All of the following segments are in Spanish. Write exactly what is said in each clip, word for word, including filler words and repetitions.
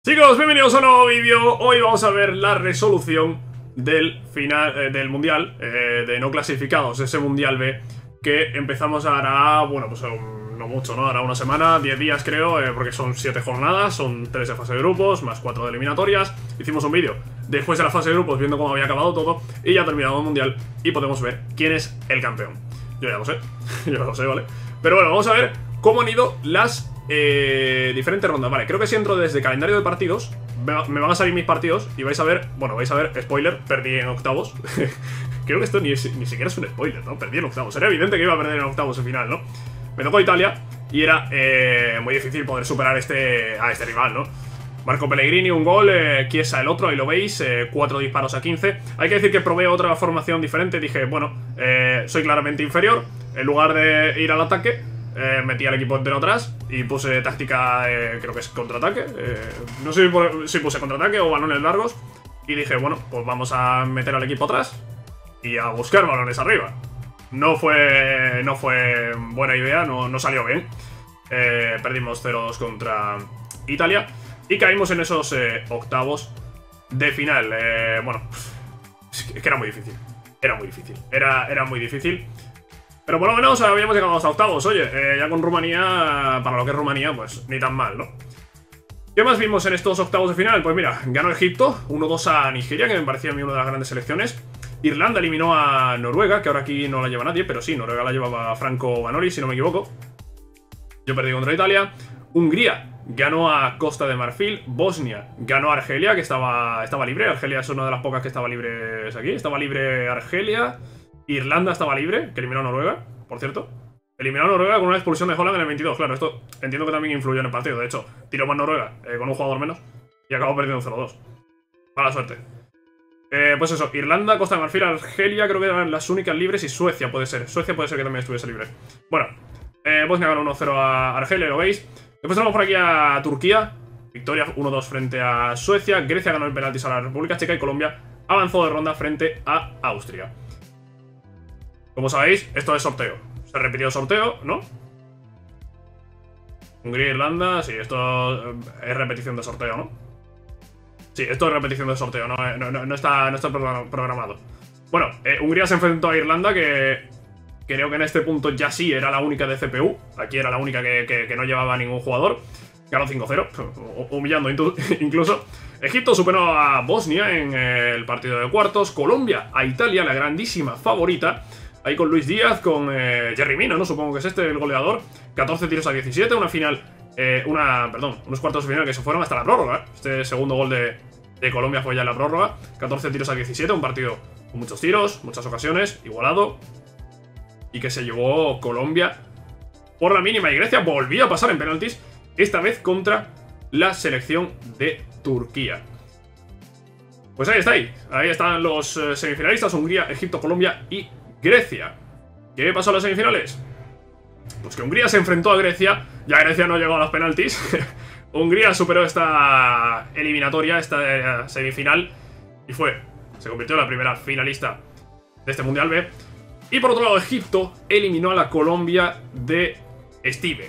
Chicos, bienvenidos a un nuevo vídeo. Hoy vamos a ver la resolución del final eh, del mundial eh, de no clasificados, ese mundial B que empezamos hará, bueno, pues um, no mucho, ¿no? Hará una semana, diez días creo, eh, porque son siete jornadas, son tres de fase de grupos, más cuatro de eliminatorias. Hicimos un vídeo después de la fase de grupos viendo cómo había acabado todo y ya ha terminado el mundial y podemos ver quién es el campeón. Yo ya lo sé, yo ya lo sé, ¿vale? Pero bueno, vamos a ver cómo han ido las Eh, diferentes rondas. Vale, creo que si entro desde calendario de partidos me van a salir mis partidos y vais a ver, bueno, vais a ver, spoiler, perdí en octavos. Creo que esto ni, ni siquiera es un spoiler, ¿no? Perdí en octavos, era evidente que iba a perder en octavos al final, ¿no? Me tocó Italia y era eh, muy difícil poder superar este, a este rival, ¿no? Marco Pellegrini, un gol, eh, Chiesa el otro, ahí lo veis, eh, cuatro disparos a quince. Hay que decir que probé otra formación diferente, dije, bueno, eh, soy claramente inferior, en lugar de ir al ataque Eh, metí al equipo entero atrás y puse táctica, eh, creo que es contraataque, eh, no sé si, si puse contraataque o balones largos. Y dije, bueno, pues vamos a meter al equipo atrás y a buscar balones arriba. No fue, no fue buena idea, no, no salió bien. eh, Perdimos cero dos contra Italia y caímos en esos eh, octavos de final. eh, Bueno, es que era muy difícil. Era muy difícil, era, era muy difícil. Pero por lo menos habíamos llegado hasta octavos. Oye, eh, ya con Rumanía, para lo que es Rumanía, pues ni tan mal, ¿no? ¿Qué más vimos en estos octavos de final? Pues mira, ganó Egipto, uno dos a Nigeria, que me parecía a mí una de las grandes selecciones. Irlanda eliminó a Noruega, que ahora aquí no la lleva nadie, pero sí, Noruega la llevaba Franco Banoli, si no me equivoco. Yo perdí contra Italia. Hungría ganó a Costa de Marfil. Bosnia ganó a Argelia, que estaba, estaba libre. Argelia es una de las pocas que estaba libre aquí. Estaba libre Argelia. Irlanda estaba libre, que eliminó a Noruega, por cierto. Eliminó a Noruega con una expulsión de Holland en el veintidós. Claro, esto entiendo que también influyó en el partido. De hecho, tiró más Noruega eh, con un jugador menos y acabó perdiendo cero dos. Mala suerte. eh, Pues eso, Irlanda, Costa de Marfil, Argelia creo que eran las únicas libres. Y Suecia puede ser, Suecia puede ser que también estuviese libre. Bueno, eh, Bosnia ganó uno cero a Argelia, lo veis. Después tenemos por aquí a Turquía, victoria uno dos frente a Suecia. Grecia ganó el penaltis a la República Checa y Colombia avanzó de ronda frente a Austria. Como sabéis, esto es sorteo. Se repitió el sorteo, ¿no? Hungría, Irlanda, sí, esto es repetición de sorteo, ¿no? Sí, esto es repetición de sorteo, no, no, no, no está, no está programado. Bueno, eh, Hungría se enfrentó a Irlanda, que creo que en este punto ya sí era la única de C P U. Aquí era la única que, que, que no llevaba ningún jugador. Ganó cinco cero, humillando incluso. Egipto superó a Bosnia en el partido de cuartos. Colombia a Italia, la grandísima favorita. Ahí con Luis Díaz, con eh, Jerry Mina, ¿no? Supongo que es este el goleador. catorce tiros a diecisiete, una final, eh, una, perdón, unos cuartos de final que se fueron hasta la prórroga. Este segundo gol de, de Colombia fue ya en la prórroga. catorce tiros a diecisiete, un partido con muchos tiros, muchas ocasiones, igualado. Y que se llevó Colombia por la mínima. Y Grecia volvió a pasar en penaltis, esta vez contra la selección de Turquía. Pues ahí está, ahí, ahí están los eh, semifinalistas, Hungría, Egipto, Colombia y Grecia. ¿Qué pasó en las semifinales? Pues que Hungría se enfrentó a Grecia. Ya Grecia no llegó a los penaltis. Hungría superó esta eliminatoria, esta semifinal, y fue, se convirtió en la primera finalista de este Mundial B. Y por otro lado, Egipto eliminó a la Colombia de Steven.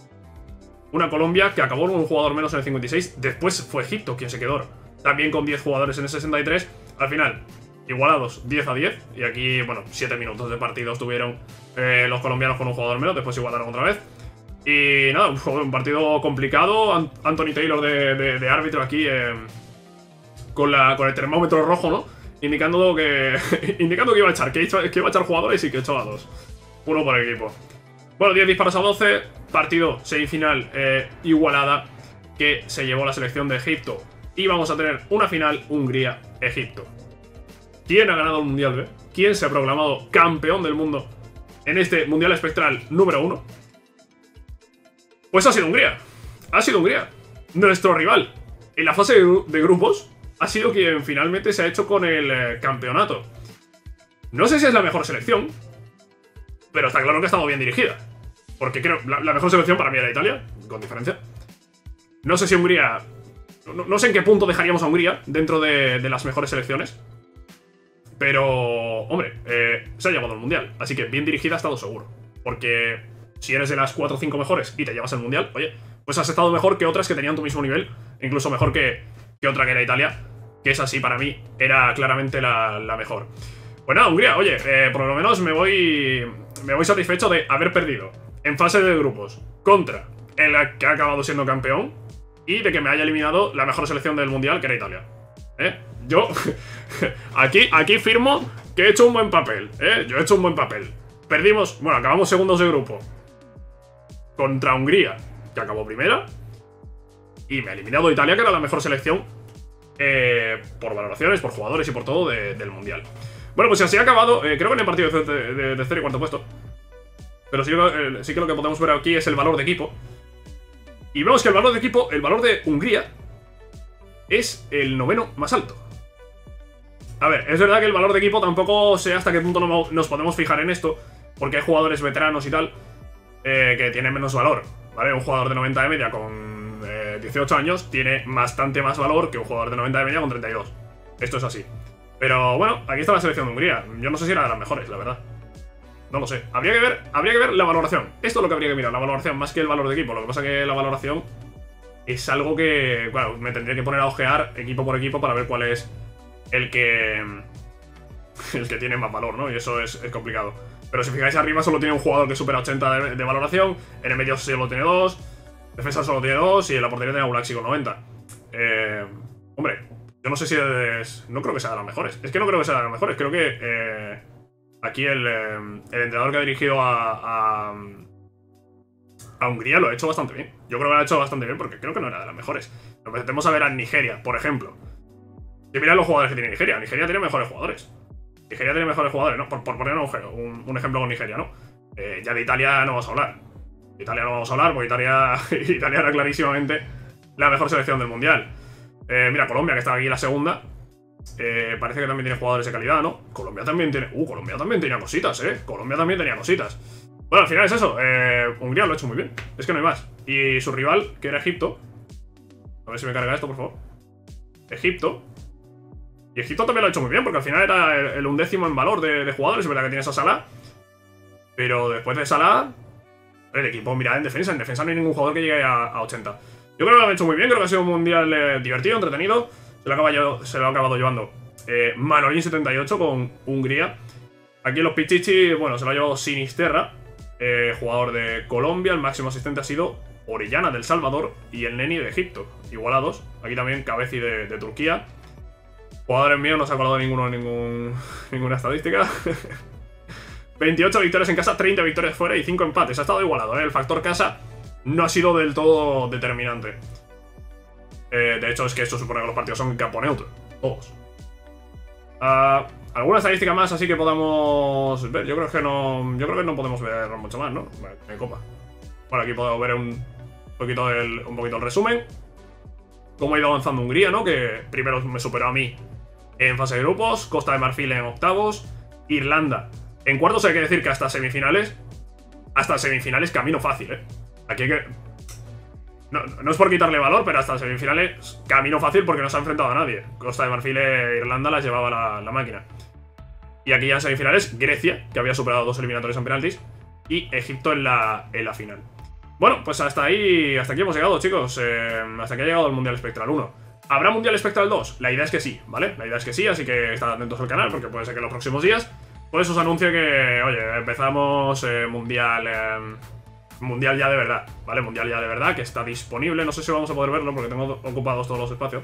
Una Colombia que acabó con un jugador menos en el cincuenta y seis. Después fue Egipto quien se quedó también con diez jugadores en el sesenta y tres. Al final, igualados diez a diez. Y aquí, bueno, siete minutos de partido tuvieron eh, los colombianos con un jugador menos. Después igualaron otra vez. Y nada, un, un partido complicado. Ant Anthony Taylor de, de, de árbitro aquí eh, con, la, con el termómetro rojo, ¿no? Indicando que indicando que iba a echar, que, que iba a echar jugadores y que echó a dos. Uno por equipo. Bueno, diez disparos a doce. Partido semifinal eh, igualada que se llevó la selección de Egipto. Y vamos a tener una final Hungría-Egipto. ¿Quién ha ganado el Mundial B? ¿Quién se ha proclamado campeón del mundo en este Mundial Espectral número uno? Pues ha sido Hungría. Ha sido Hungría. Nuestro rival en la fase de, gru de grupos ha sido quien finalmente se ha hecho con el eh, campeonato. No sé si es la mejor selección, pero está claro que ha estado bien dirigida. Porque creo la, la mejor selección para mí era Italia, con diferencia. No sé si Hungría... No, no sé en qué punto dejaríamos a Hungría dentro de, de las mejores selecciones. Pero, hombre, eh, se ha llevado al Mundial. Así que bien dirigida ha estado seguro. Porque si eres de las cuatro o cinco mejores y te llevas el Mundial, oye, pues has estado mejor que otras que tenían tu mismo nivel, incluso mejor que, que otra que era Italia, que esa sí, para mí, era claramente la, la mejor. Pues nada, Hungría, oye, eh, por lo menos me voy, me voy satisfecho de haber perdido en fase de grupos contra el que ha acabado siendo campeón y de que me haya eliminado la mejor selección del mundial, que era Italia. ¿Eh? Yo, aquí, aquí firmo que he hecho un buen papel, ¿eh? Yo he hecho un buen papel. Perdimos, bueno, acabamos segundos de grupo contra Hungría, que acabó primera, y me ha eliminado Italia, que era la mejor selección eh, por valoraciones, por jugadores y por todo de, del mundial. Bueno, pues así ha acabado, eh, creo que en el partido de, de, de tercer y cuarto puesto. Pero sí, eh, sí que lo que podemos ver aquí es el valor de equipo. Y vemos que el valor de equipo, el valor de Hungría, es el noveno más alto. A ver, es verdad que el valor de equipo tampoco sé hasta qué punto no, nos podemos fijar en esto, porque hay jugadores veteranos y tal eh, que tienen menos valor, ¿vale? Un jugador de noventa de media con eh, dieciocho años tiene bastante más valor que un jugador de noventa de media con treinta y dos. Esto es así. Pero bueno, aquí está la selección de Hungría. Yo no sé si era de las mejores, la verdad. No lo sé. Habría que ver, habría que ver la valoración. Esto es lo que habría que mirar, la valoración, más que el valor de equipo. Lo que pasa es que la valoración es algo que, bueno, me tendría que poner a ojear equipo por equipo para ver cuál es el que el que tiene más valor, ¿no? Y eso es, es complicado. Pero si fijáis arriba solo tiene un jugador que supera ochenta de, de valoración, en el medio solo tiene dos, defensa solo tiene dos y en la portería tiene a Gulaxi con noventa. Eh, hombre, yo no sé si es... No creo que sea de las mejores. Es que no creo que sea de las mejores. Creo que eh, aquí el, eh, el entrenador que ha dirigido a, a, a Hungría lo ha hecho bastante bien. Yo creo que lo ha hecho bastante bien porque creo que no era de las mejores. Nos metemos a ver a Nigeria, por ejemplo. Y mirad los jugadores que tiene Nigeria. Nigeria tiene mejores jugadores. Nigeria tiene mejores jugadores, ¿no? Por, por poner un, un, un ejemplo con Nigeria, ¿no? Eh, ya de Italia no vamos a hablar. De Italia no vamos a hablar porque Italia, Italia era clarísimamente la mejor selección del mundial. Eh, mira, Colombia, que está aquí la segunda. Eh, parece que también tiene jugadores de calidad, ¿no? Colombia también tiene... Uh, Colombia también tenía cositas, ¿eh? Colombia también tenía cositas. Bueno, al final es eso. Eh, Hungría lo ha hecho muy bien. Es que no hay más. Y su rival, que era Egipto... A ver si me carga esto, por favor. Egipto... Y Egipto también lo ha hecho muy bien, porque al final era el, el undécimo en valor de, de jugadores. Es verdad que tienes a Salah, pero después de Salah, el equipo, mira, en defensa, en defensa no hay ningún jugador que llegue a, a ochenta. Yo creo que lo han hecho muy bien, creo que ha sido un mundial eh, divertido, entretenido. Se lo, acaba yo, se lo ha acabado llevando eh, Manolín setenta y ocho con Hungría. Aquí los Pichichi, bueno, se lo ha llevado Sinisterra, eh, jugador de Colombia. El máximo asistente ha sido Orellana del Salvador y el Neni de Egipto, igualados. Aquí también Cabezi de, de Turquía. Jugadores míos no se ha acordado ninguno ningún, ninguna estadística. veintiocho victorias en casa, treinta victorias fuera y cinco empates. Ha estado igualado, ¿eh? El factor casa no ha sido del todo determinante. Eh, de hecho, es que esto supone que los partidos son en campo neutro. Todos. Uh, ¿Alguna estadística más así que podamos ver? Yo creo que no. Yo creo que no podemos ver mucho más, ¿no? Vale, en copa. Bueno, aquí podemos ver un poquito el, un poquito el resumen. Cómo ha ido avanzando Hungría, ¿no? Que primero me superó a mí en fase de grupos, Costa de Marfil en octavos, Irlanda en cuartos. Hay que decir que hasta semifinales, hasta semifinales camino fácil, ¿eh? Aquí hay que... No, no es por quitarle valor, pero hasta semifinales camino fácil porque no se ha enfrentado a nadie. Costa de Marfil e Irlanda las llevaba la, la máquina. Y aquí ya en semifinales, Grecia, que había superado dos eliminatorios en penaltis, y Egipto en la, en la final. Bueno, pues hasta ahí, hasta aquí hemos llegado, chicos. Eh, hasta aquí ha llegado el Mundial Espectral uno. ¿Habrá Mundial Espectral dos? La idea es que sí, ¿vale? La idea es que sí, así que estad atentos al canal porque puede ser que en los próximos días pues os anuncie que, oye, empezamos eh, Mundial... Eh, mundial ya de verdad, ¿vale? Mundial ya de verdad, que está disponible. No sé si vamos a poder verlo porque tengo ocupados todos los espacios.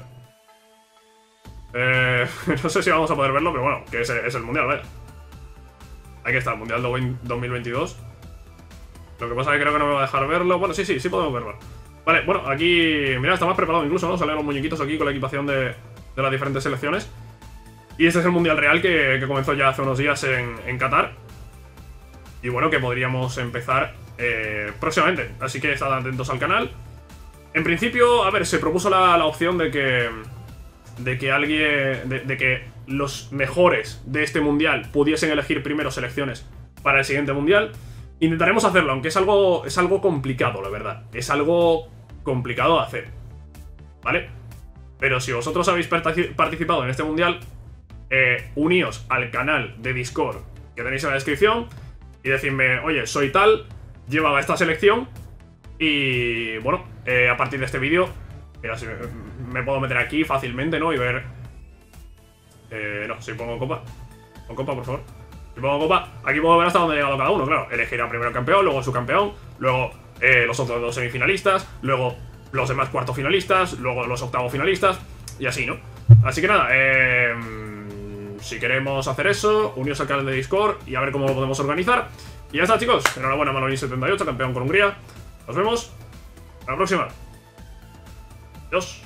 Eh, no sé si vamos a poder verlo, pero bueno, que es, es el Mundial, vaya. Aquí está, el Mundial dos mil veintidós. Lo que pasa es que creo que no me va a dejar verlo. Bueno, sí, sí, sí podemos verlo. Vale, bueno, aquí... Mira, está más preparado incluso, ¿no? Salen los muñequitos aquí con la equipación de, de las diferentes selecciones. Y este es el Mundial Real que, que comenzó ya hace unos días en, en Qatar. Y bueno, que podríamos empezar eh, próximamente. Así que estad atentos al canal. En principio, a ver, se propuso la, la opción de que... De que alguien... De, de que los mejores de este Mundial pudiesen elegir primero selecciones para el siguiente Mundial. Intentaremos hacerlo, aunque es algo, es algo complicado, la verdad. Es algo complicado de hacer, ¿vale? Pero si vosotros habéis participado en este Mundial, eh, uníos al canal de Discord que tenéis en la descripción y decidme, oye, soy tal, llevaba esta selección y, bueno, eh, a partir de este vídeo. Mira, si me, me puedo meter aquí fácilmente, ¿no? Y ver... Eh, no, si pongo copa. Pon copa, por favor. Si pongo copa, aquí puedo ver hasta dónde ha llegado cada uno, claro. Elegirá primero el campeón, luego su campeón, luego eh, los otros dos semifinalistas, luego los demás cuartos finalistas, luego los octavos finalistas, y así, ¿no? Así que nada, eh, si queremos hacer eso, uniros al canal de Discord y a ver cómo lo podemos organizar. Y ya está, chicos. Enhorabuena, Manolín setenta y ocho, campeón con Hungría. Nos vemos. Hasta la próxima. Adiós.